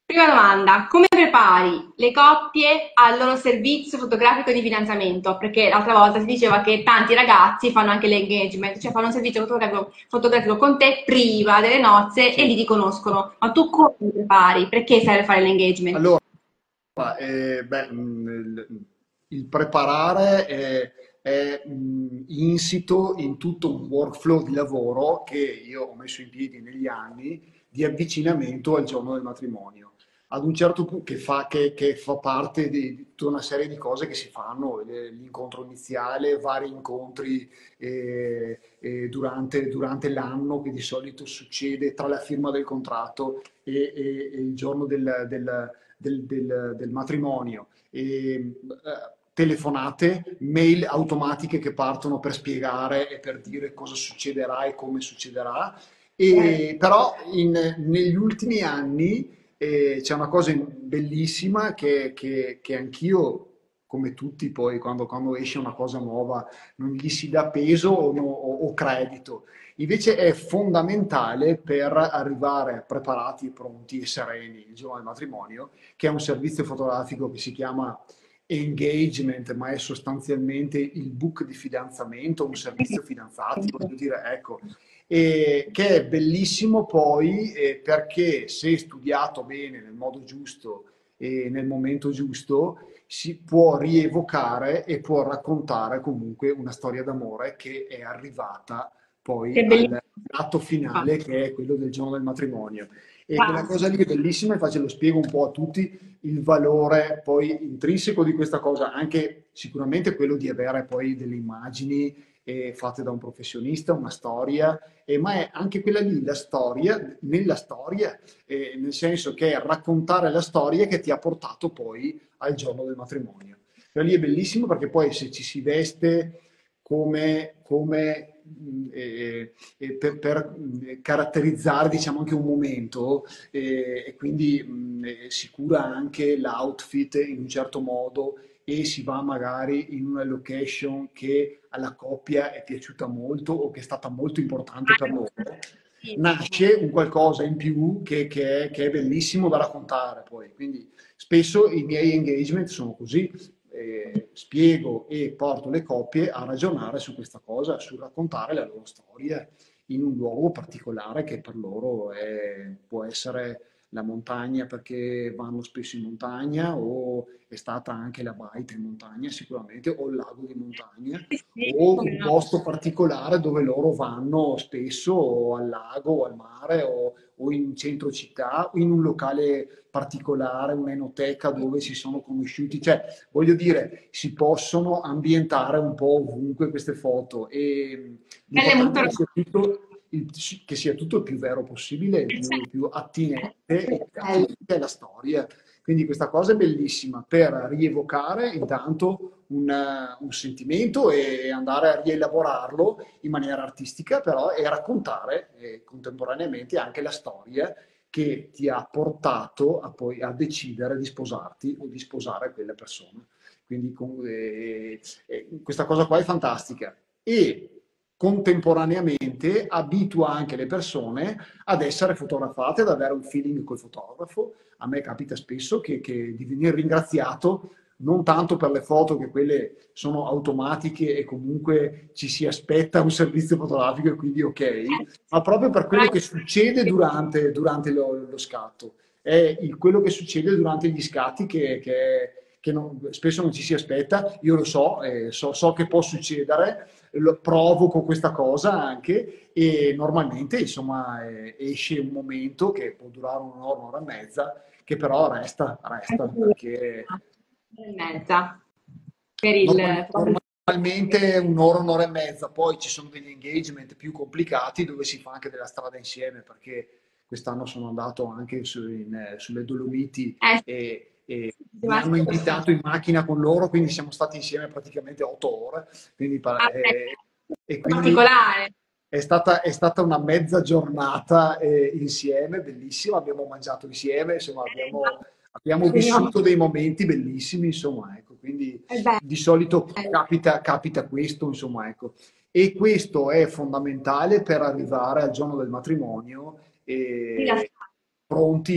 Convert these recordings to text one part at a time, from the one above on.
Prima domanda, come prepari le coppie al loro servizio fotografico di fidanzamento? Perché l'altra volta si diceva che tanti ragazzi fanno anche l'engagement, cioè fanno un servizio fotografico con te prima delle nozze e Sì. li riconoscono. Ma tu come li prepari? Perché serve fare l'engagement? Allora, beh, il preparare è insito in tutto un workflow di lavoro che io ho messo in piedi negli anni di avvicinamento al giorno del matrimonio. Ad un certo punto, che fa parte di tutta una serie di cose che si fanno, l'incontro iniziale, vari incontri durante l'anno, che di solito succede tra la firma del contratto e il giorno del matrimonio, telefonate, mail automatiche che partono per spiegare e per dire cosa succederà e come succederà. Però negli ultimi anni c'è una cosa bellissima che anch'io, come tutti, poi quando esce una cosa nuova non gli si dà peso o credito. Invece è fondamentale per arrivare preparati, pronti e sereni il giorno del matrimonio, che è un servizio fotografico che si chiama engagement, ma è sostanzialmente il book di fidanzamento, un servizio fidanzati, voglio dire, ecco, che è bellissimo poi perché se studiato bene nel modo giusto e nel momento giusto, si può rievocare e può raccontare comunque una storia d'amore che è arrivata poi Che al bellissimo. atto finale che è quello del giorno del matrimonio. E quella Ah, cosa lì è bellissima, infatti lo spiego un po' a tutti, il valore poi intrinseco di questa cosa, anche sicuramente quello di avere poi delle immagini fatte da un professionista, una storia, ma è anche quella lì, la storia, nella storia, nel senso che è raccontare la storia che ti ha portato poi al giorno del matrimonio. Quello lì è bellissimo perché poi se ci si veste come per caratterizzare diciamo anche un momento e quindi si cura anche l'outfit in un certo modo e si va magari in una location che alla coppia è piaciuta molto o che è stata molto importante per loro. bellissimo. Nasce un qualcosa in più che è bellissimo da raccontare poi. Quindi spesso i miei engagement sono così, spiego e porto le coppie a ragionare su questa cosa, su raccontare la loro storia in un luogo particolare che per loro può essere la montagna perché vanno spesso in montagna o è stata anche la baita in montagna sicuramente o il lago di montagna Sì, sì, o come un no. posto particolare dove loro vanno spesso o al lago o al mare o in centro città o in un locale particolare, un'enoteca dove si sono conosciuti, cioè voglio dire, si possono ambientare un po' ovunque queste foto e Belle l'importante molto è che sia tutto il più vero possibile, il più attinente e romantiche. attinente alla storia. Quindi questa cosa è bellissima per rievocare intanto un sentimento e andare a rielaborarlo in maniera artistica, però e raccontare contemporaneamente anche la storia che ti ha portato poi a decidere di sposarti o di sposare quella persona. Quindi questa cosa qua è fantastica e contemporaneamente abitua anche le persone ad essere fotografate, ad avere un feeling col fotografo. A me capita spesso di venire ringraziato non tanto per le foto, che quelle sono automatiche e comunque ci si aspetta un servizio fotografico e quindi ok, ma proprio per quello che succede durante lo scatto. È quello che succede durante gli scatti che spesso non ci si aspetta. Io lo so, so che può succedere, provoco questa cosa anche e normalmente insomma esce un momento che può durare un'ora, un'ora e mezza, che però resta perché E mezza per il normalmente un'ora, un'ora e mezza, poi ci sono degli engagement più complicati dove si fa anche della strada insieme, perché quest'anno sono andato anche sulle Dolomiti e mi settimana hanno scorsa. invitato in macchina con loro, quindi siamo stati insieme praticamente 8 ore, Ah, beh, e quindi particolare. è stata una mezza giornata insieme, bellissima, abbiamo mangiato insieme, insomma abbiamo Immagino. vissuto dei momenti bellissimi, insomma, ecco, quindi È bello. di solito capita questo, insomma, ecco. E questo è fondamentale per arrivare al giorno del matrimonio Rilassante. pronti,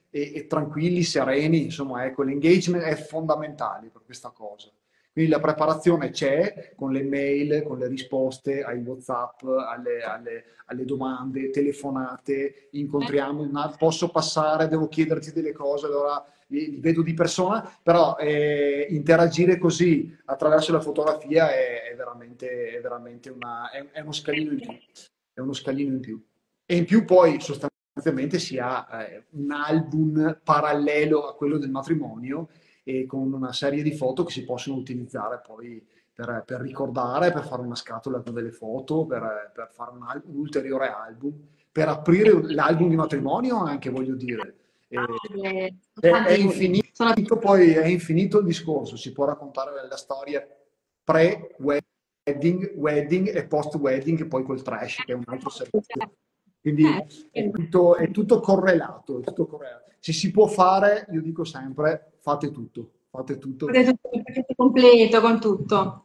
e tranquilli, sereni, insomma, ecco, l'engagement è fondamentale per questa cosa. Quindi la preparazione c'è con le mail, con le risposte ai WhatsApp, alle domande, telefonate, incontriamo, posso passare, devo chiederti delle cose, allora li vedo di persona, però interagire così attraverso la fotografia è veramente è uno scalino in più. È uno scalino in più. E in più poi sostanzialmente si ha un album parallelo a quello del matrimonio e con una serie di foto che si possono utilizzare poi per ricordare, per fare una scatola con delle foto, per fare un ulteriore album, per aprire l'album di matrimonio anche, voglio dire. È infinito, sono poi è infinito il discorso, si può raccontare la storia pre-wedding, wedding e post-wedding, e poi col trash, che è un altro servizio. Quindi è tutto correlato, è tutto correlato. Se si può fare, io dico sempre, fate tutto, fate tutto. il pacchetto completo con tutto.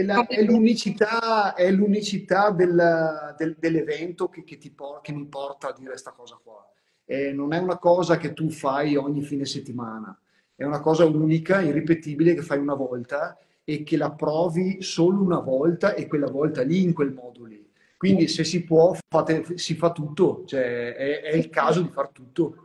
È l'unicità dell'evento che mi porta a dire questa cosa qua. Non è una cosa che tu fai ogni fine settimana, è una cosa unica, irripetibile, che fai una volta e che la provi solo una volta e quella volta lì, in quel modo lì. Quindi se si può, si fa tutto, cioè è il caso di far tutto.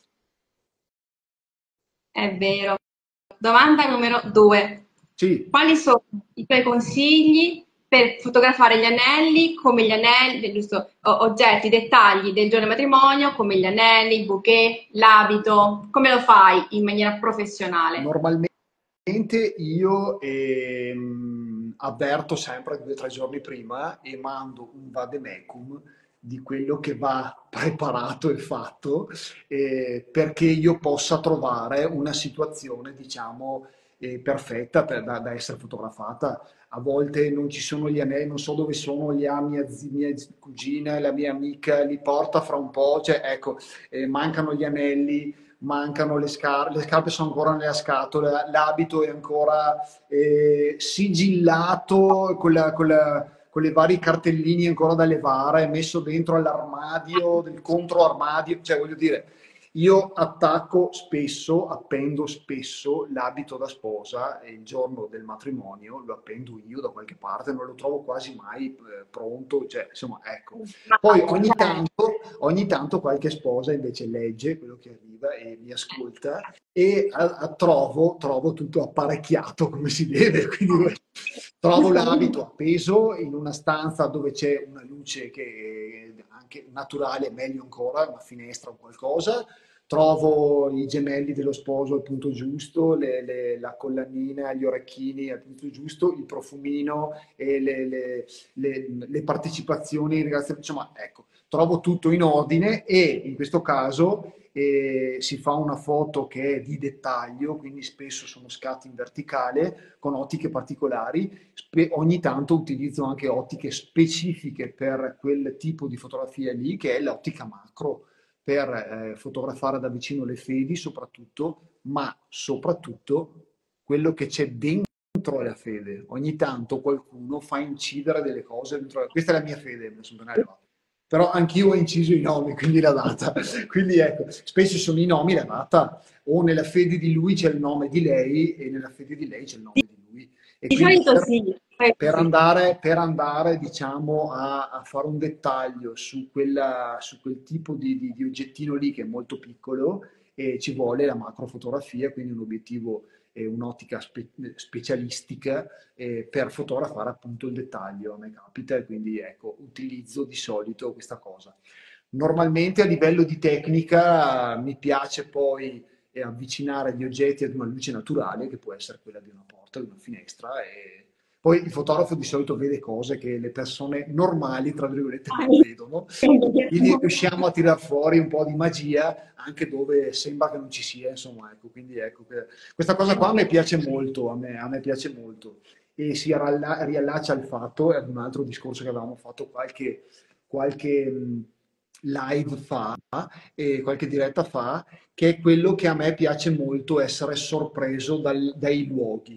È vero. Domanda numero 2. Sì. Quali sono i tuoi consigli per fotografare gli anelli, come gli anelli, giusto, oggetti, dettagli del giorno del matrimonio, come gli anelli, il bouquet, l'abito? Come lo fai in maniera professionale? Normalmente io avverto sempre 2 o 3 giorni prima e mando un vademecum di quello che va preparato e fatto perché io possa trovare una situazione, diciamo, perfetta da essere fotografata. A volte non ci sono gli anelli, non so dove sono, li ha mia cugina, la mia amica, li porta fra un po', cioè ecco, mancano gli anelli, mancano le scarpe sono ancora nella scatola, l'abito è ancora sigillato con le varie cartellini ancora da levare, messo dentro all'armadio, del controarmadio, cioè voglio dire, io appendo spesso l'abito da sposa e il giorno del matrimonio lo appendo io da qualche parte, non lo trovo quasi mai pronto, cioè insomma ecco. Poi ogni tanto qualche sposa invece legge quello che arriva e mi ascolta e trovo tutto apparecchiato come si deve, quindi trovo l'abito appeso in una stanza dove c'è una luce che è anche naturale, meglio ancora, una finestra o qualcosa. Trovo i gemelli dello sposo al punto giusto, la collanina, gli orecchini al punto giusto, il profumino e le partecipazioni, insomma, ecco, trovo tutto in ordine e in questo caso si fa una foto che è di dettaglio, quindi spesso sono scatti in verticale con ottiche particolari. Ogni tanto utilizzo anche ottiche specifiche per quel tipo di fotografia lì, che è l'ottica macro per fotografare da vicino le fedi soprattutto, ma soprattutto quello che c'è dentro la fede. Ogni tanto qualcuno fa incidere delle cose dentro. Questa è la mia fede, mi sono appena arrivato. Però anch'io ho inciso i nomi, quindi la data. Quindi ecco, spesso sono i nomi, la data, o nella fede di lui c'è il nome di lei e nella fede di lei c'è il nome di lui. E Di quindi solito sì. per andare, diciamo, a fare un dettaglio su quel tipo di oggettino lì che è molto piccolo, ci vuole la macrofotografia, quindi un obiettivo e un'ottica specialistica per fotografare appunto il dettaglio. A me capita e quindi ecco, utilizzo di solito questa cosa. Normalmente a livello di tecnica mi piace poi avvicinare gli oggetti ad una luce naturale, che può essere quella di una porta, di una finestra, e poi il fotografo di solito vede cose che le persone normali, tra virgolette, non vedono, quindi riusciamo a tirar fuori un po' di magia anche dove sembra che non ci sia, insomma, ecco, quindi ecco, questa cosa qua a me piace molto, a me piace molto, e si riallaccia al fatto, è un altro discorso che avevamo fatto qualche live fa, e qualche diretta fa, che è quello che a me piace molto, essere sorpreso dai luoghi.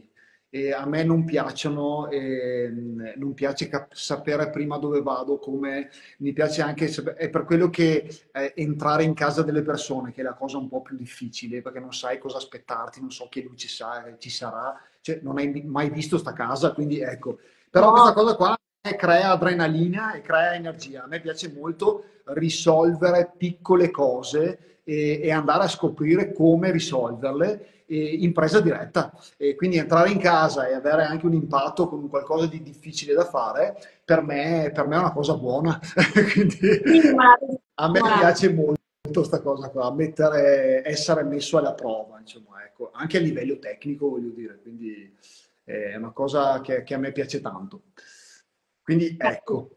e a me non piacciono, non piace sapere prima dove vado, come mi piace anche, è per quello che entrare in casa delle persone, che è la cosa un po' più difficile, perché non sai cosa aspettarti, non so che luce ci sarà, cioè non hai mai visto sta casa, quindi ecco. Però questa No, cosa qua crea adrenalina e crea energia. A me piace molto risolvere piccole cose e andare a scoprire come risolverle in presa diretta. E quindi entrare in casa e avere anche un impatto con qualcosa di difficile da fare, per me è una cosa buona. Quindi stimolante, a me stimolante. piace molto questa cosa qua, essere messo alla prova, insomma, ecco, anche a livello tecnico, voglio dire, quindi è una cosa che a me piace tanto. Quindi ecco,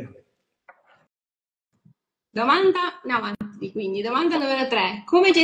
Domanda, no, avanti, quindi domanda numero 3.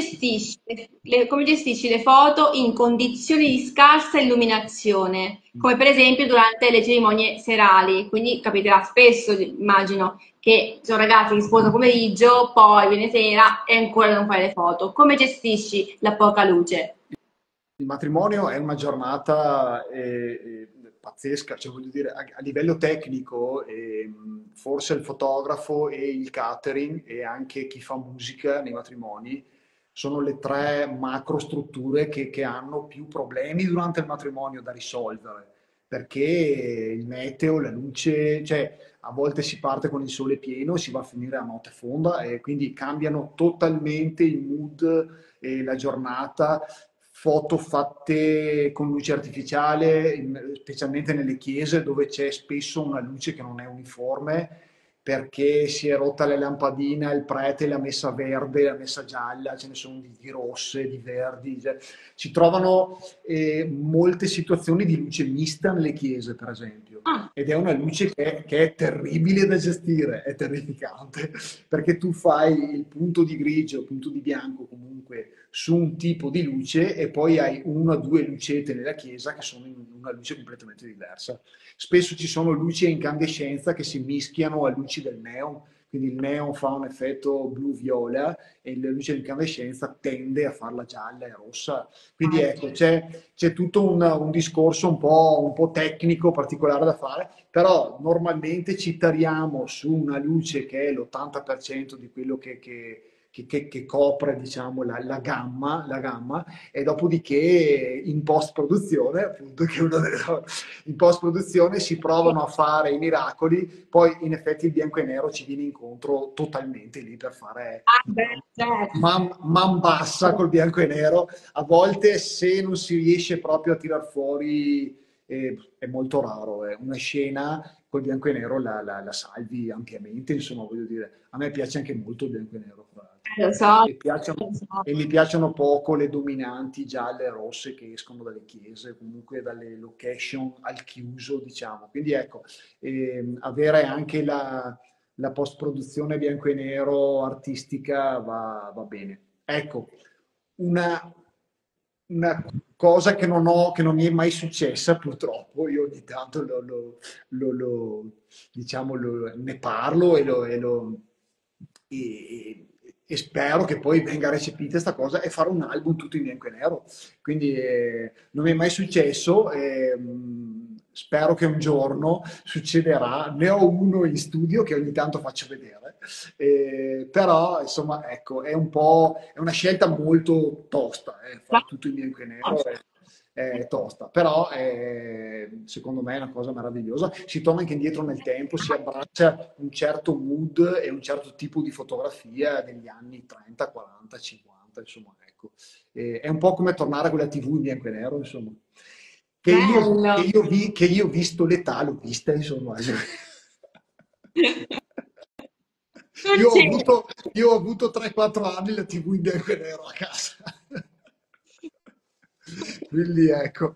Come gestisci le foto in condizioni di scarsa illuminazione, come per esempio durante le cerimonie serali? Quindi capiterà spesso, immagino, che ci sono ragazzi che sposano pomeriggio, poi viene sera e ancora non fai le foto. Come gestisci la poca luce? il matrimonio è una giornata pazzesca, cioè voglio dire, a livello tecnico, forse il fotografo e il catering e anche chi fa musica nei matrimoni sono le tre macro strutture che hanno più problemi durante il matrimonio da risolvere, perché il meteo, la luce, cioè a volte si parte con il sole pieno e si va a finire a notte fonda e quindi cambiano totalmente il mood e la giornata, foto fatte con luce artificiale, specialmente nelle chiese dove c'è spesso una luce che non è uniforme perché si è rotta la lampadina, il prete l'ha messa verde, l'ha messa gialla, ce ne sono di rosse, di verdi, cioè, si trovano molte situazioni di luce mista nelle chiese, per esempio. Ah, Ed è una luce che è terribile da gestire, è terrificante, perché tu fai il punto di grigio, il punto di bianco comunque su un tipo di luce e poi hai una o due lucette nella chiesa che sono in una luce completamente diversa. Spesso ci sono luci a incandescenza che si mischiano a luci del neon, quindi il neon fa un effetto blu-viola e la luce di incandescenza tende a farla gialla e rossa. Quindi ecco, c'è tutto un discorso un po' tecnico, particolare da fare, però normalmente ci tariamo su una luce che è l'80% di quello che copre diciamo, la gamma, e dopodiché in post-produzione, appunto, che è una delle in post-produzione si provano a fare i miracoli, poi in effetti il bianco e nero ci viene incontro totalmente lì per fare beh, certo. man bassa col bianco e nero. A volte se non si riesce proprio a tirar fuori, è molto raro, una scena col bianco e nero la salvi ampiamente, insomma, voglio dire, a me piace anche molto il bianco e nero, tra l'altro. Lo so, E, piacciono, lo so. e mi piacciono poco le dominanti gialle e rosse che escono dalle chiese, comunque dalle location al chiuso, diciamo. Quindi ecco, avere anche la post-produzione bianco e nero artistica va bene. Ecco, una, una cosa che non mi è mai successa, purtroppo, io ogni tanto diciamo, ne parlo e- e spero che poi venga recepita questa cosa e fare un album tutto in bianco e nero. Quindi non mi è mai successo, spero che un giorno succederà. Ne ho uno in studio che ogni tanto faccio vedere, però insomma ecco, è una scelta molto tosta, fare tutto in bianco e nero è tosta, però secondo me è una cosa meravigliosa. Si torna anche indietro nel tempo, si abbraccia un certo mood e un certo tipo di fotografia degli anni 30, 40, 50, insomma, ecco. È un po' come tornare con la TV in bianco e nero, insomma. Bello. Che io ho visto l'età, l'ho vista, insomma. Non Io ho c'è. avuto, io ho avuto 3-4 anni la TV in bianco e nero a casa. Quindi ecco.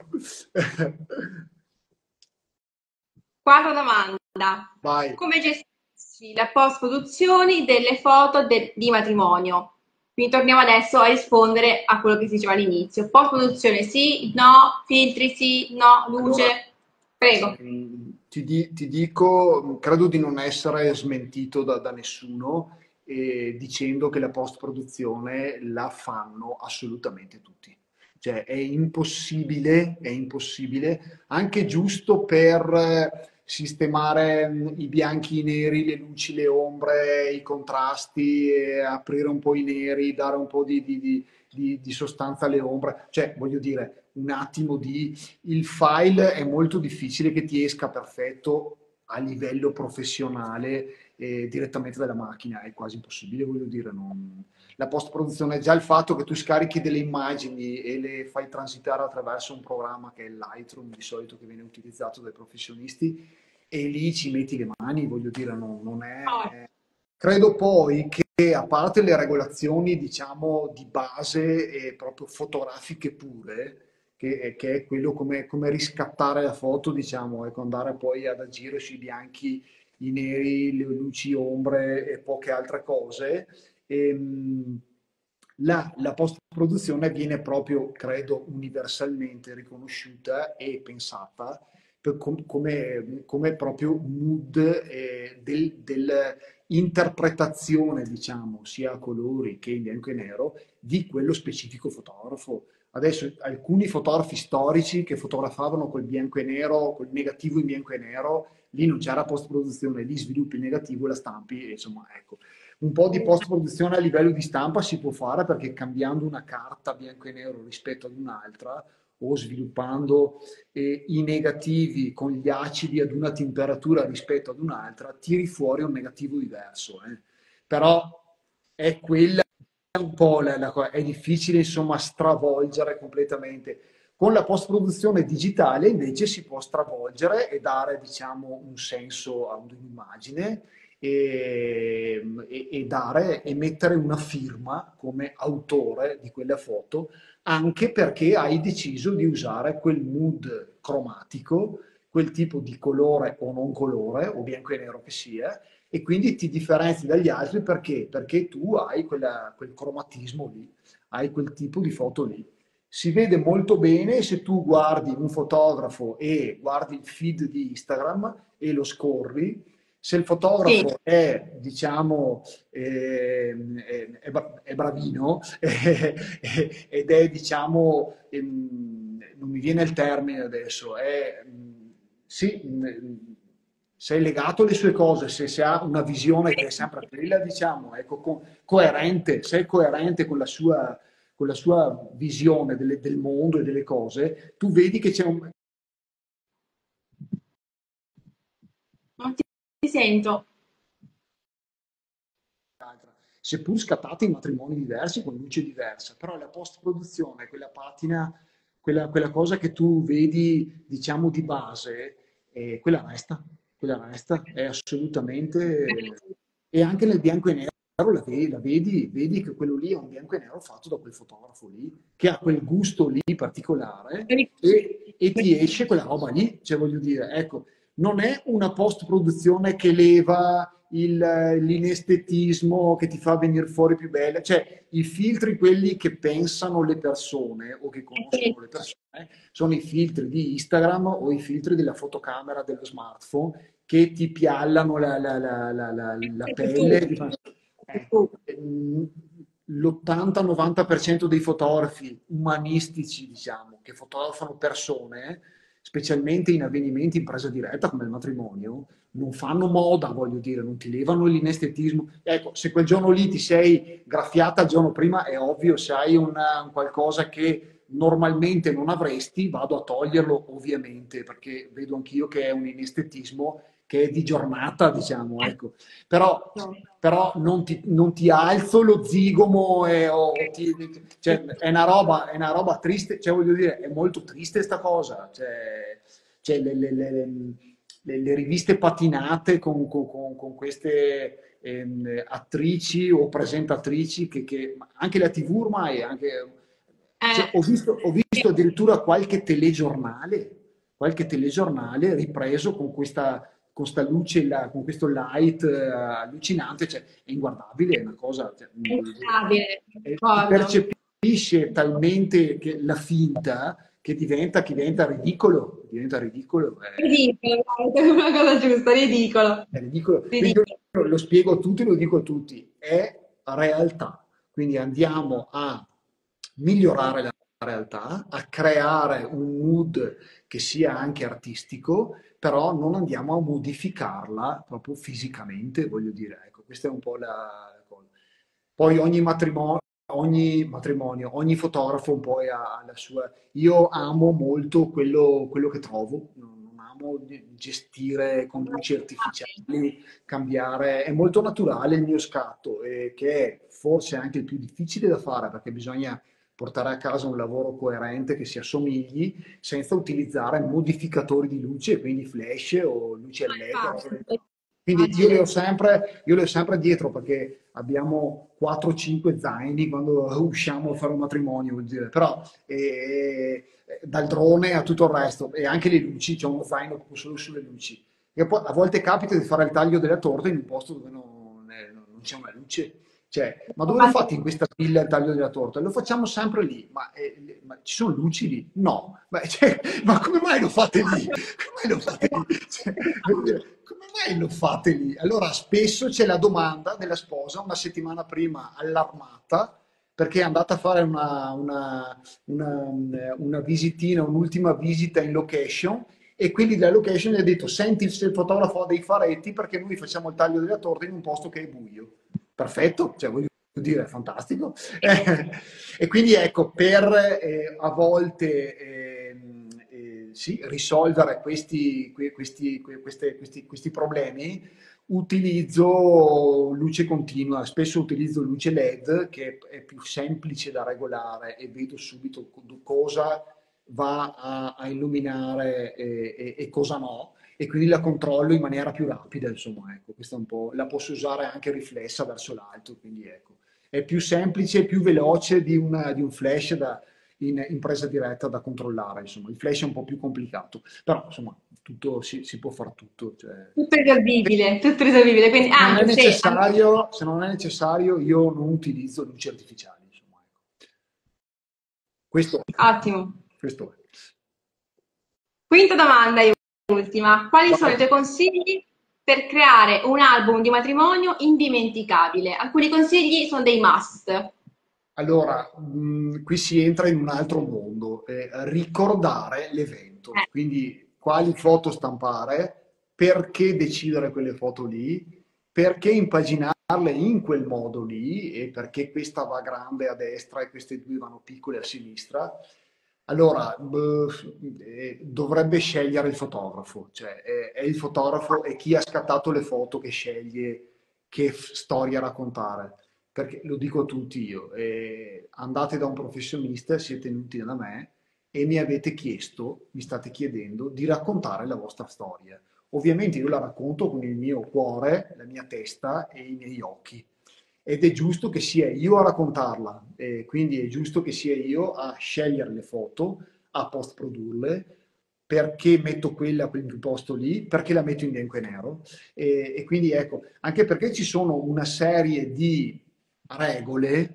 Quarta domanda. Vai. Come gestisci la post-produzione delle foto di matrimonio? Quindi torniamo adesso a rispondere a quello che si diceva all'inizio. Post-produzione sì, no, filtri sì, no, Allora, luce. Prego. ti dico, credo di non essere smentito da nessuno dicendo che la post-produzione la fanno assolutamente tutti. cioè è impossibile, anche giusto per sistemare i bianchi, i neri, le luci, le ombre, i contrasti, aprire un po' i neri, dare un po' di sostanza alle ombre, cioè voglio dire, un attimo di... Il file è molto difficile che ti esca perfetto a livello professionale direttamente dalla macchina, è quasi impossibile, voglio dire, non la post-produzione, già il fatto che tu scarichi delle immagini e le fai transitare attraverso un programma che è il Lightroom, di solito che viene utilizzato dai professionisti, e lì ci metti le mani, voglio dire, non Oh, è... Credo poi che, a parte le regolazioni, diciamo, di base e proprio fotografiche pure, che è quello come riscattare la foto, diciamo, ecco, andare poi ad agire sui bianchi, i neri, le luci, ombre e poche altre cose, la post-produzione viene proprio, credo, universalmente riconosciuta e pensata come proprio mood dell'interpretazione, diciamo, sia a colori che in bianco e nero, di quello specifico fotografo. Adesso alcuni fotografi storici che fotografavano col bianco e nero, col negativo in bianco e nero, lì non c'era post-produzione, lì sviluppi il negativo e la stampi, e insomma, ecco. Un po' di post-produzione a livello di stampa si può fare perché cambiando una carta bianco e nero rispetto ad un'altra o sviluppando i negativi con gli acidi ad una temperatura rispetto ad un'altra, tiri fuori un negativo diverso. Però è quella un po' la cosa, è difficile insomma stravolgere completamente. Con la post-produzione digitale invece si può stravolgere e dare diciamo un senso a un'immagine e dare e mettere una firma come autore di quella foto, anche perché hai deciso di usare quel mood cromatico, quel tipo di colore o non colore, o bianco e nero che sia, e quindi ti differenzi dagli altri perché? Perché tu hai quel cromatismo lì, hai quel tipo di foto lì. Si vede molto bene se tu guardi un fotografo e guardi il feed di Instagram e lo scorri. Se il sì, fotografo è, diciamo, è bravino ed è, diciamo, non mi viene il termine adesso, è, sì, sei legato alle sue cose, se ha una visione che è sempre quella, diciamo, ecco, coerente, se è coerente con la sua visione del mondo e delle cose, tu vedi che c'è un... non ti sento. seppur scattati in matrimoni diversi, con luce diversa, però la post-produzione, quella patina, quella cosa che tu vedi, diciamo, di base, quella resta, è assolutamente... E anche nel bianco e nero vedi che quello lì è un bianco e nero fatto da quel fotografo lì, che ha quel gusto lì particolare e ti esce quella roba lì, cioè voglio dire, ecco, non è una post-produzione che leva l'inestetismo, che ti fa venire fuori più bella, cioè i filtri, quelli che pensano le persone o che conoscono le persone, sono i filtri di Instagram o i filtri della fotocamera dello smartphone che ti piallano la pelle. L'80-90% dei fotografi umanistici, diciamo, che fotografano persone, specialmente in avvenimenti in presa diretta come il matrimonio, non fanno moda, voglio dire, non ti levano l'inestetismo. Ecco, se quel giorno lì ti sei graffiata il giorno prima, è ovvio, se hai un qualcosa che normalmente non avresti, vado a toglierlo ovviamente, perché vedo anch'io che è un inestetismo che è di giornata, diciamo, ecco. Però non ti alzo lo zigomo cioè, è una roba triste, cioè voglio dire, è molto triste sta cosa, cioè le riviste patinate con queste attrici o presentatrici ma anche la TV ormai, cioè, Eh, ho visto addirittura qualche telegiornale ripreso con sta luce, con questo light allucinante, cioè, è inguardabile, è una cosa, cioè, è instabile, ti concordo. percepisce talmente la finta che diventa ridicolo, Ridicolo, è una cosa giusta, ridicolo. è ridicolo. Quindi Ridicolo. io lo spiego a tutti, lo dico a tutti, è realtà. Quindi andiamo a migliorare la realtà, a creare un mood che sia anche artistico, però non andiamo a modificarla proprio fisicamente, voglio dire, ecco, questa è un po' la cosa. Poi ogni matrimonio, ogni fotografo un po' ha la sua. Io amo molto quello che trovo, non amo gestire con luci artificiali, cambiare. È molto naturale il mio scatto, che è forse anche il più difficile da fare perché bisogna portare a casa un lavoro coerente che si assomigli senza utilizzare modificatori di luce, quindi flash o luci a LED. Roba del genere. Quindi Immagino. io le ho sempre dietro perché abbiamo 4-5 zaini quando usciamo a fare un matrimonio, vuol dire. Però dal drone a tutto il resto e anche le luci, c'è uno zaino solo sulle luci. E poi a volte capita di fare il taglio della torta in un posto dove non c'è una luce. Cioè, ma dove lo fate in questa villa il taglio della torta? Lo facciamo sempre lì, ma ci sono luci lì? No. Ma come mai lo fate lì? Come mai lo fate lì? Cioè, come mai lo fate lì? Allora, spesso c'è la domanda della sposa una settimana prima allarmata perché è andata a fare una visitina, un'ultima visita in location e quelli della location gli ha detto senti se il fotografo ha dei faretti perché noi facciamo il taglio della torta in un posto che è buio. Perfetto, cioè voglio dire, è fantastico. E quindi ecco, per a volte sì, risolvere questi problemi, utilizzo luce continua, spesso utilizzo luce LED che è più semplice da regolare e vedo subito cosa va a illuminare e cosa no e quindi la controllo in maniera più rapida, insomma, ecco, questa è un po', la posso usare anche riflessa verso l'alto, quindi ecco, è più semplice e più veloce di un flash in presa diretta da controllare, insomma, il flash è un po' più complicato, però insomma, tutto, si può fare tutto, cioè, Tutto risolvibile, quindi se non è anche se, necessario, io non utilizzo luci artificiali, insomma, ecco. Questo, ottimo. questo è. Quinta domanda e ultima. Quali sono Vai. i tuoi consigli per creare un album di matrimonio indimenticabile? Alcuni consigli sono dei must. Allora, qui si entra in un altro mondo, ricordare l'evento, Eh, quindi quali foto stampare, perché decidere quelle foto lì, perché impaginarle in quel modo lì e perché questa va grande a destra e queste due vanno piccole a sinistra. Allora, dovrebbe scegliere il fotografo, cioè è il fotografo e chi ha scattato le foto che sceglie che storia raccontare perché lo dico a tutti io, andate da un professionista, siete venuti da me e mi state chiedendo di raccontare la vostra storia. Ovviamente io la racconto con il mio cuore, la mia testa e i miei occhi. Ed è giusto che sia io a raccontarla, quindi è giusto che sia io a scegliere le foto, a post produrle, perché metto quella a quel posto lì, perché la metto in bianco e nero. E quindi ecco, anche perché ci sono una serie di regole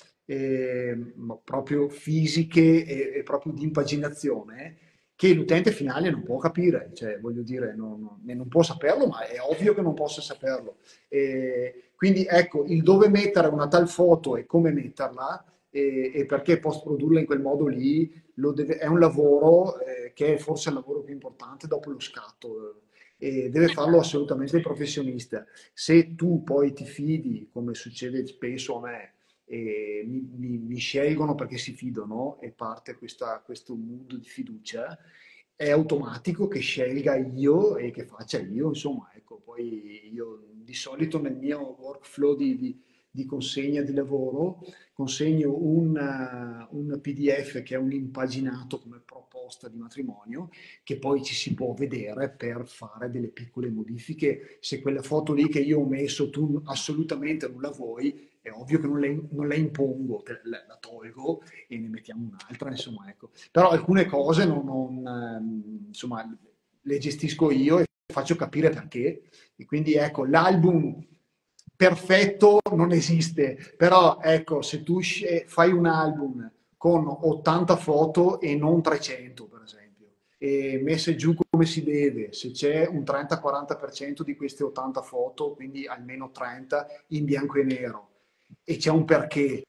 proprio fisiche e proprio di impaginazione che l'utente finale non può capire, cioè voglio dire, non può saperlo, ma è ovvio che non possa saperlo. Quindi ecco, il dove mettere una tal foto e come metterla e perché post produrla in quel modo lì è un lavoro che è forse il lavoro più importante dopo lo scatto. E deve farlo assolutamente il professionista. Se tu poi ti fidi, come succede spesso a me, e mi scelgono perché si fidano e parte questo mood di fiducia, è automatico che scelga io e che faccia io, insomma, ecco, poi io di solito nel mio workflow di consegna di lavoro consegno un PDF che è un impaginato come proposta di matrimonio che poi ci si può vedere per fare delle piccole modifiche. Se quella foto lì che io ho messo tu assolutamente non la vuoi, è ovvio che non la impongo, la tolgo e ne mettiamo un'altra, insomma, ecco. Però alcune cose insomma, le gestisco io e faccio capire perché. E quindi ecco, l'album perfetto non esiste, però ecco, se tu fai un album con 80 foto e non 300, per esempio, e messe giù come si deve, se c'è un 30-40% di queste 80 foto, quindi almeno 30 in bianco e nero, e c'è un perché,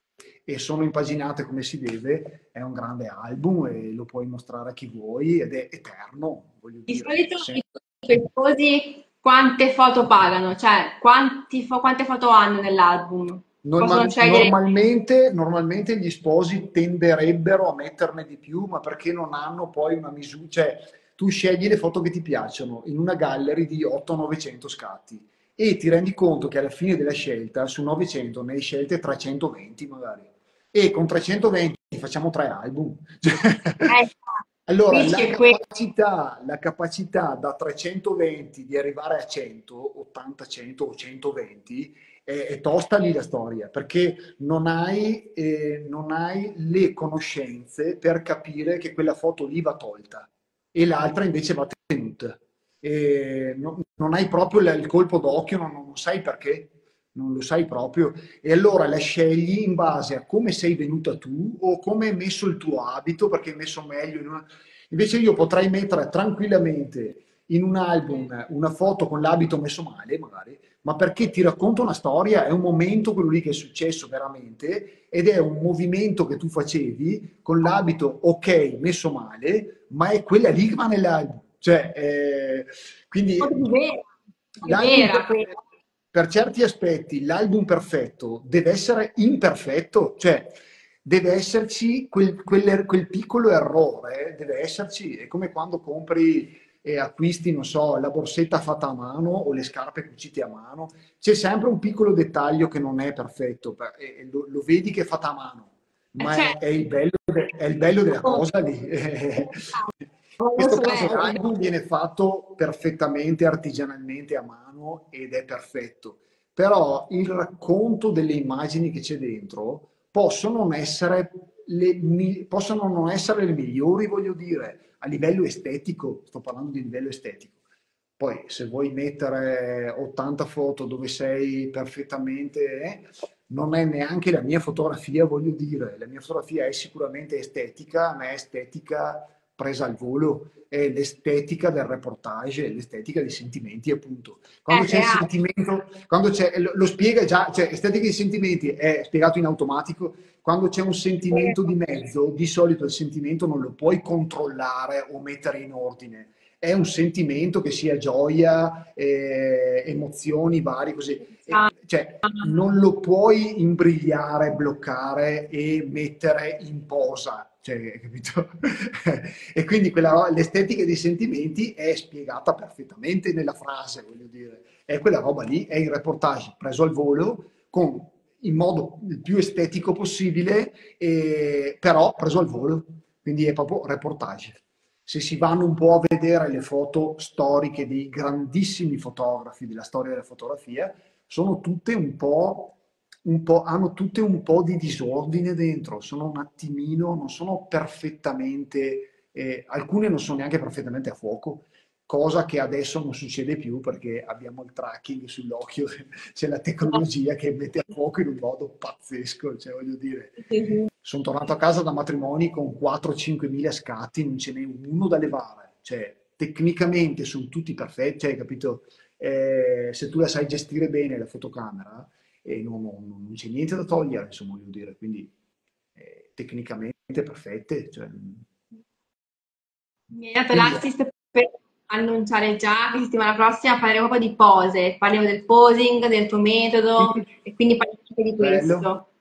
e sono impaginate come si deve, è un grande album e lo puoi mostrare a chi vuoi ed è eterno, voglio Di dire. solito i tuoi sposi quante foto pagano? Cioè, quante foto hanno nell'album? Possono scegliere. Normalmente gli sposi tenderebbero a metterne di più, ma perché non hanno poi una misura, cioè tu scegli le foto che ti piacciono in una gallery di 800-900 scatti e ti rendi conto che alla fine della scelta su 900 ne hai scelte 320 magari e con 320 facciamo 3 album. Allora, Capisci che quello. la capacità da 320 di arrivare a 100, 80, 100 o 120 è tosta lì la storia, perché non hai le conoscenze per capire che quella foto lì va tolta e l'altra invece va tenuta. E non hai proprio il colpo d'occhio, non sai perché, non lo sai proprio. E allora la scegli in base a come sei venuta tu o come hai messo il tuo abito, perché hai messo meglio. Invece io potrei mettere tranquillamente in un album una foto con l'abito messo male, magari, ma perché ti racconta una storia, è un momento quello lì che è successo veramente ed è un movimento che tu facevi con l'abito ok, messo male, ma è quella lì che va nell'album. Cioè, quindi Molto più vera, è l'album vera quella. per certi aspetti, l'album perfetto deve essere imperfetto, cioè deve esserci quel piccolo errore, deve esserci, è come quando compri e acquisti, non so, la borsetta fatta a mano o le scarpe cucite a mano, c'è sempre un piccolo dettaglio che non è perfetto e lo vedi che è fatta a mano, ma Cioè, è il bello della cosa lì. In questo lo caso so, l'album viene fatto perfettamente, artigianalmente a mano ed è perfetto. Però il racconto delle immagini che c'è dentro possono non essere le migliori, voglio dire, a livello estetico, sto parlando di livello estetico. Poi se vuoi mettere 80 foto dove sei perfettamente, non è neanche la mia fotografia, voglio dire, la mia fotografia è sicuramente estetica, ma è estetica presa al volo, è l'estetica del reportage, è l'estetica dei sentimenti, appunto. Quando c'è il reale. sentimento, quando c'è, lo spiega già, cioè estetica dei sentimenti è spiegato in automatico, quando c'è un sentimento di mezzo, di solito il sentimento non lo puoi controllare o mettere in ordine. È un sentimento che sia gioia, emozioni vari, così. Cioè, non lo puoi imbrigliare, bloccare e mettere in posa, cioè, capito? E quindi l'estetica dei sentimenti è spiegata perfettamente nella frase, voglio dire. È quella roba lì, è il reportage preso al volo con in modo il più estetico possibile, però preso al volo, quindi è proprio reportage. Se si vanno un po' a vedere le foto storiche dei grandissimi fotografi della storia della fotografia, sono tutte hanno tutte un po' di disordine dentro, sono un attimino, non sono perfettamente, alcune non sono neanche perfettamente a fuoco, cosa che adesso non succede più perché abbiamo il tracking sull'occhio, c'è la tecnologia che mette a fuoco in un modo pazzesco, cioè voglio dire, sono tornato a casa da matrimoni con 4-5 mila scatti, non ce n'è uno da levare, cioè tecnicamente sono tutti perfetti, cioè, capito? Se tu la sai gestire bene la fotocamera, non c'è niente da togliere, insomma, voglio dire, quindi tecnicamente perfette, cioè, Mi hai dato quindi l'assist per annunciare già che settimana prossima parleremo proprio di pose, parliamo del posing, del tuo metodo e quindi parliamo anche di bello. questo.